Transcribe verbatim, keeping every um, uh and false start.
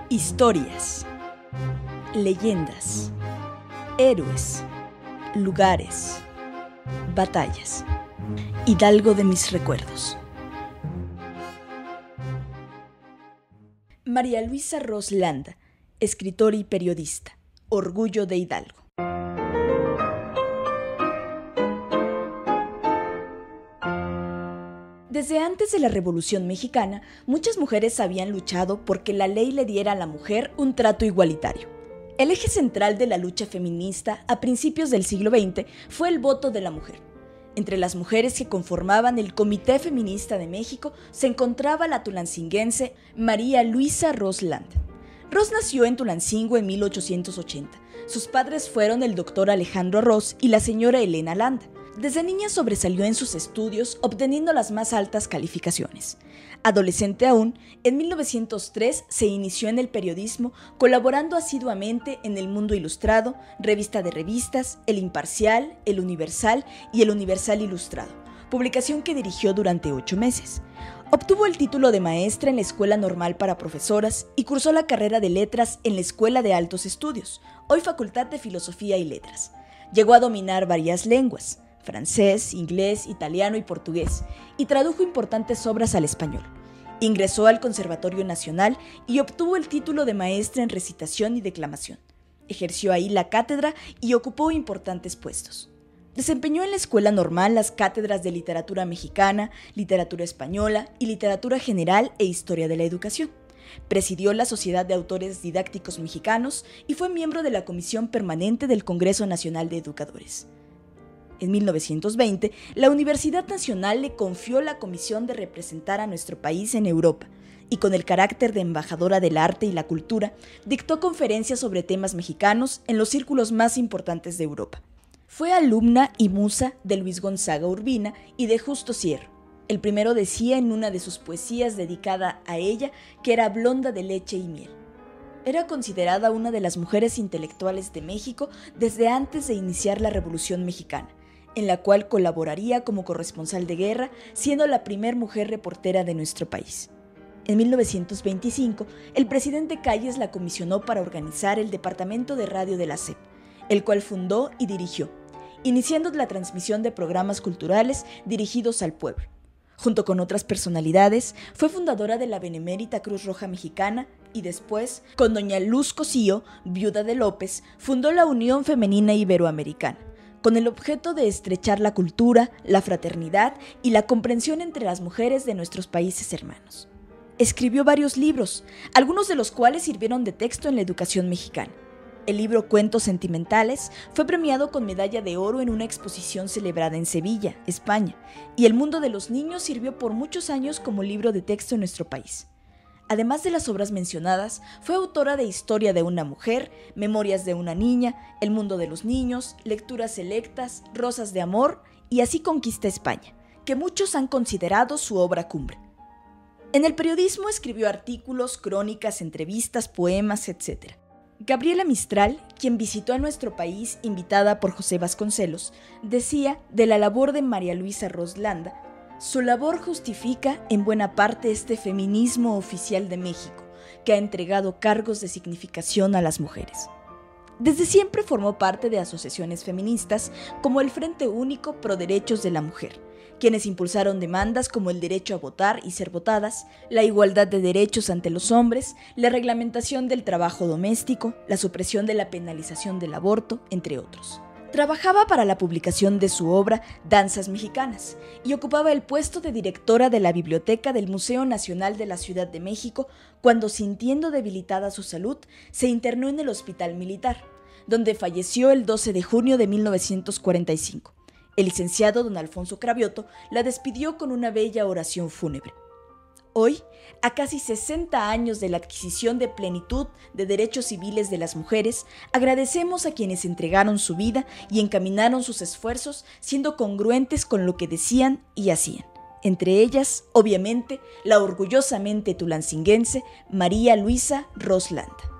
Historias, leyendas, héroes, lugares, batallas. Hidalgo de mis recuerdos. María Luisa Ros Landa, escritora y periodista, orgullo de Hidalgo. Desde antes de la Revolución Mexicana, muchas mujeres habían luchado porque la ley le diera a la mujer un trato igualitario. El eje central de la lucha feminista a principios del siglo veinte fue el voto de la mujer. Entre las mujeres que conformaban el Comité Feminista de México se encontraba la tulancinguense María Luisa Ros Landa. Ros nació en Tulancingo en mil ochocientos ochenta. Sus padres fueron el doctor Alejandro Ros y la señora Elena Landa. Desde niña sobresalió en sus estudios, obteniendo las más altas calificaciones. Adolescente aún, en mil novecientos tres se inició en el periodismo, colaborando asiduamente en El Mundo Ilustrado, Revista de Revistas, El Imparcial, El Universal y El Universal Ilustrado, publicación que dirigió durante ocho meses. Obtuvo el título de maestra en la Escuela Normal para Profesoras y cursó la carrera de Letras en la Escuela de Altos Estudios, hoy Facultad de Filosofía y Letras. Llegó a dominar varias lenguas: francés, inglés, italiano y portugués, y tradujo importantes obras al español. Ingresó al Conservatorio Nacional y obtuvo el título de maestra en recitación y declamación. Ejerció ahí la cátedra y ocupó importantes puestos. Desempeñó en la Escuela Normal las cátedras de Literatura Mexicana, Literatura Española y Literatura General e Historia de la Educación. Presidió la Sociedad de Autores Didácticos Mexicanos y fue miembro de la Comisión Permanente del Congreso Nacional de Educadores. En mil novecientos veinte, la Universidad Nacional le confió la comisión de representar a nuestro país en Europa y, con el carácter de embajadora del arte y la cultura, dictó conferencias sobre temas mexicanos en los círculos más importantes de Europa. Fue alumna y musa de Luis Gonzaga Urbina y de Justo Sierra. El primero decía en una de sus poesías dedicada a ella que era blonda de leche y miel. Era considerada una de las mujeres intelectuales de México desde antes de iniciar la Revolución Mexicana, en la cual colaboraría como corresponsal de guerra, siendo la primer mujer reportera de nuestro país. En mil novecientos veinticinco, el presidente Calles la comisionó para organizar el Departamento de Radio de la S E P, el cual fundó y dirigió, iniciando la transmisión de programas culturales dirigidos al pueblo. Junto con otras personalidades, fue fundadora de la Benemérita Cruz Roja Mexicana y después, con doña Luz Cosío, viuda de López, fundó la Unión Femenina Iberoamericana, con el objeto de estrechar la cultura, la fraternidad y la comprensión entre las mujeres de nuestros países hermanos. Escribió varios libros, algunos de los cuales sirvieron de texto en la educación mexicana. El libro Cuentos Sentimentales fue premiado con medalla de oro en una exposición celebrada en Sevilla, España, y El Mundo de los Niños sirvió por muchos años como libro de texto en nuestro país. Además de las obras mencionadas, fue autora de Historia de una mujer, Memorias de una niña, El mundo de los niños, Lecturas selectas, Rosas de amor y Así conquista España, que muchos han considerado su obra cumbre. En el periodismo escribió artículos, crónicas, entrevistas, poemas, etcétera. Gabriela Mistral, quien visitó a nuestro país invitada por José Vasconcelos, decía de la labor de María Luisa Ros Landa: su labor justifica en buena parte este feminismo oficial de México, que ha entregado cargos de significación a las mujeres. Desde siempre formó parte de asociaciones feministas como el Frente Único Pro Derechos de la Mujer, quienes impulsaron demandas como el derecho a votar y ser votadas, la igualdad de derechos ante los hombres, la reglamentación del trabajo doméstico, la supresión de la penalización del aborto, entre otros. Trabajaba para la publicación de su obra Danzas Mexicanas y ocupaba el puesto de directora de la biblioteca del Museo Nacional de la Ciudad de México cuando, sintiendo debilitada su salud, se internó en el Hospital Militar, donde falleció el doce de junio de mil novecientos cuarenta y cinco. El licenciado don Alfonso Cravioto la despidió con una bella oración fúnebre. Hoy, a casi sesenta años de la adquisición de plenitud de derechos civiles de las mujeres, agradecemos a quienes entregaron su vida y encaminaron sus esfuerzos siendo congruentes con lo que decían y hacían. Entre ellas, obviamente, la orgullosamente tulancinguense María Luisa Ros Landa.